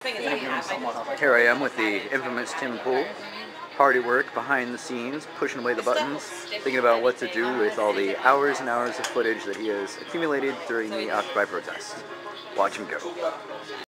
Here I am with the infamous Tim Pool, hard at work behind the scenes, pushing away the buttons, thinking about what to do with all the hours and hours of footage that he has accumulated during the Occupy protests. Watch him go.